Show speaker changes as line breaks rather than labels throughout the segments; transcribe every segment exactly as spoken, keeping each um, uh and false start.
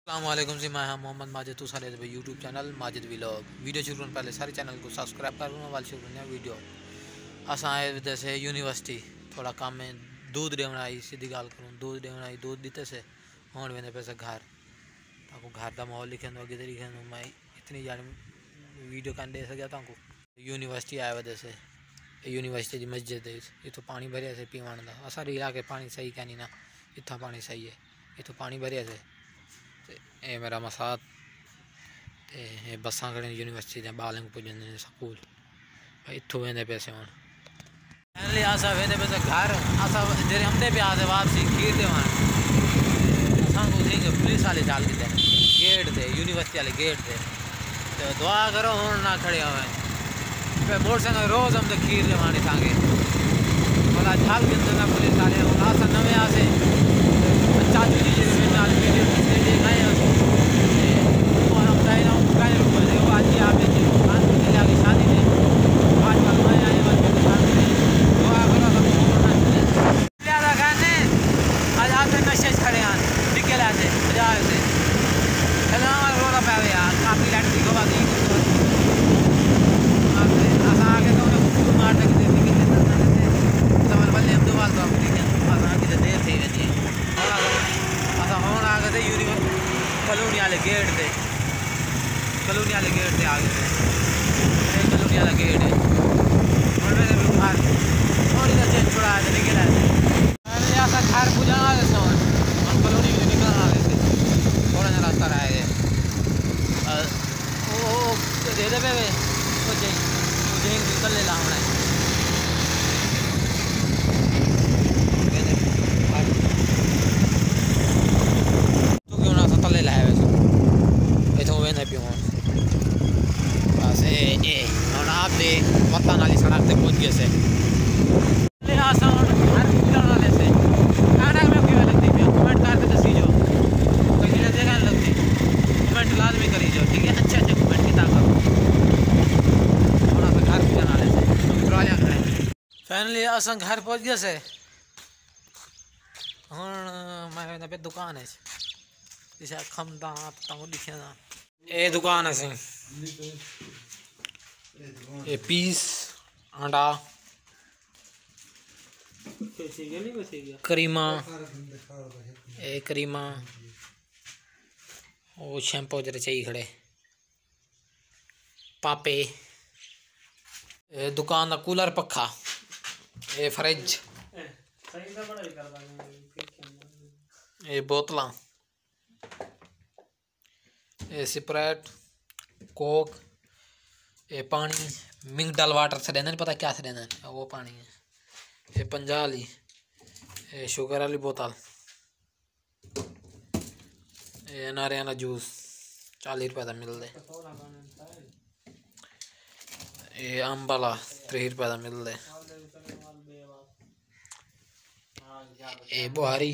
अस्सलामुअलैकुम जी, मैं हाँ मोहम्मद माजिद तो सारे भाई YouTube channel Majid vlog video शुरू करने पहले सारे चैनल को सब्सक्राइब करूँगा वाल शुरू करना वीडियो असा है जैसे यूनिवर्सिटी थोड़ा काम में दूध देना आई सीधी गाल करूँ दूध देना आई दूध दीते से होने वेंदे पैसे घर ताको घर का माहौल लिखे अगे लिखे मैं इतनी जानी वीडियो कान दे सका ताको यूनिवर्सिटी आया वजह से यूनिवर्सिटी की मस्जिद है इतो पानी भरिया से पीवन का असारे इलाके पानी सही क्या नहीं ना इतना पानी सही है इतो पानी भरिया से ए मेरा मसाद ते बसा खड़े यूनिवर्सिटी दे बालें को पुजन स्कूल इतों वेंदे पैसे हूँ फाइनली असा वेंदे पैसे घर असा जेरे हमदे पे आते वापसी खीर दे असा को देंगे पुलिस वाले चाल के गेट थे यूनिवर्सिटी वाले गेट थे तो दुआ करो हूँ ना खड़े हुए पे मोटरसाइकिल रोज हम तो खीर देवानी थांगे बोला झाल के अंदर पुलिस वाले असा नवे आसे चाचू जी जी नाल वीडियो देख आए और हम गए ना गाय रुक गए वो आज आप जी दुकान पे ले आके शादी में आज वाल मैं आए वाल के दुकान में दुआ करो सब कोरोना से ज्यादा गाने आज आके नशे खड़े हैं निकल आते मजा आते चलो रोला पे यार काफी लाइट दिखो बाकी आसा आके तो उन्हें मार तक दे निकल लेते सवाल बल्ले हम दो बाल तो आप ठीक है आसा आके तो देर थी वेंदी असा हूँ आ गए थे यूनिवर्सिटी कॉलोनी वाले गेट थे कॉलोनी वाले गेट थे आ गए थे कॉलोनी वाला गेट है और मैंने भी बाहर थोड़ी सा चेंज छुड़ा थे निकल आए थे मैंने ऐसा घर पूजा आ गए थे हम कॉलोनी में निकल आ गए थे थोड़ा सा रास्ता रह गए वो दे दे पे मुझे मुझे निकल ले ला हमने आप दे वतन वाली सड़क से पहुंच गए से कमेंट करके दसी जो कहीं ना देखा लगती कमेंट लाजमी करी जो ठीक है अच्छे अच्छे कमेंट की ताकत घर नाले से फाइनली अस घर पहुंच गए से हूँ मैं पे दुकान है जैसे खमदा दिखे ना ये दुकान है ये पीस अंडा करीमा ए करीमा वो शैम्पू जरा चाहिए खड़े पापे ए दुकान का कूलर पखा ए फ्रिज ए बोतल ए स्प्राइट कोक ये पानी मिनरल वाटर से देना नहीं पता क्या से देना है वो पानी है ये पंजा वाली ये शुगर वाली बोतल ये नारियल वाला जूस चालीस रुपये का मिल दे ये अम्ब वाला त्रीस रुपये का मिल दे ये बुहारी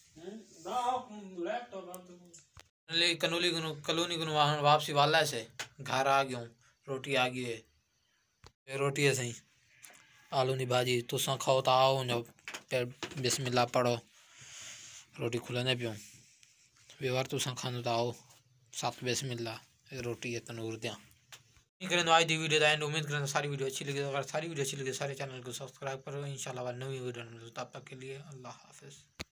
कनूली कलोनी को वापसी वाला से घर आ गया हूँ रोटी आ गई है रोटी है सही आलू की भाजी तुसा खाओ तो आओ जब फिर बिस्मिल्लाह पढ़ो रोटी खुलने पियो व्यवहार तुसा खानो तो आओ सात बिस्मिल्लाह रोटी है तनूर दिया करें आज दी वीडियो एंड उम्मीद करें सारी वीडियो अच्छी लगी अगर सारी वीडियो अच्छी लगी सारे चैनल को सब्सक्राइब करो इंशाल्लाह नवी वीडियो तब तक के लिए अल्लाह हाफिज़।